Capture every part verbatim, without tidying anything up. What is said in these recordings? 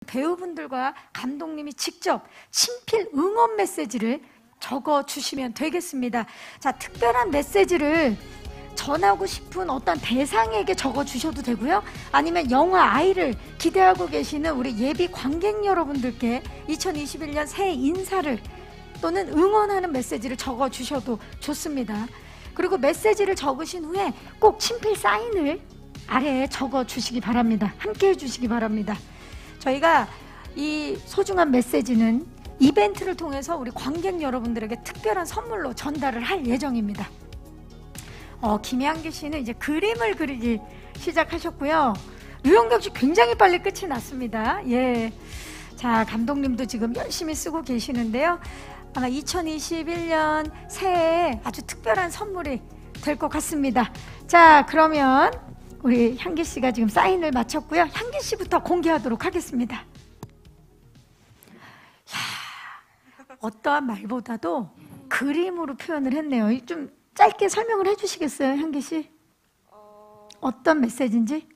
배우분들과 감독님이 직접 친필 응원 메시지를 적어주시면 되겠습니다. 자, 특별한 메시지를 전하고 싶은 어떤 대상에게 적어주셔도 되고요. 아니면 영화 아이를 기대하고 계시는 우리 예비 관객 여러분들께 이천이십일 년 새해 인사를 또는 응원하는 메시지를 적어주셔도 좋습니다. 그리고 메시지를 적으신 후에 꼭 친필 사인을 아래에 적어주시기 바랍니다. 함께 해주시기 바랍니다. 저희가 이 소중한 메시지는 이벤트를 통해서 우리 관객 여러분들에게 특별한 선물로 전달을 할 예정입니다. 어, 김양기 씨는 이제 그림을 그리기 시작하셨고요. 류영경 씨 굉장히 빨리 끝이 났습니다. 예, 자, 감독님도 지금 열심히 쓰고 계시는데요. 아마 이천이십일 년 새해에 아주 특별한 선물이 될 것 같습니다. 자, 그러면 우리 향기 씨가 지금 사인을 마쳤고요. 향기 씨부터 공개하도록 하겠습니다. 이야, 어떠한 말보다도 그림으로 표현을 했네요. 좀 짧게 설명을 해주시겠어요, 향기 씨? 어... 어떤 메시지인지?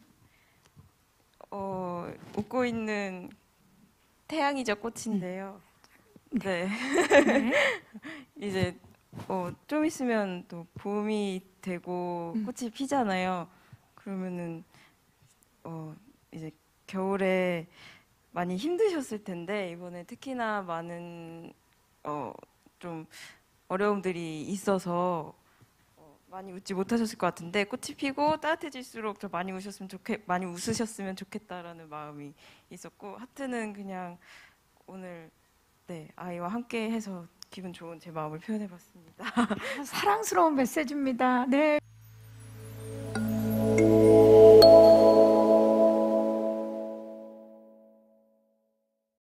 어, 웃고 있는 태양이죠, 꽃인데요. 네. 네. 이제 어, 좀 있으면 또 봄이 되고 꽃이 피잖아요. 그러면은 어, 이제 겨울에 많이 힘드셨을 텐데 이번에 특히나 많은 어, 좀 어려움들이 있어서 어, 많이 웃지 못하셨을 것 같은데 꽃이 피고 따뜻해질수록 더 많이 웃으셨으면 좋겠 많이 웃으셨으면 좋겠다라는 마음이 있었고 하트는 그냥 오늘 네, 아이와 함께 해서 기분 좋은 제 마음을 표현해봤습니다. 사랑스러운 메시지입니다. 네.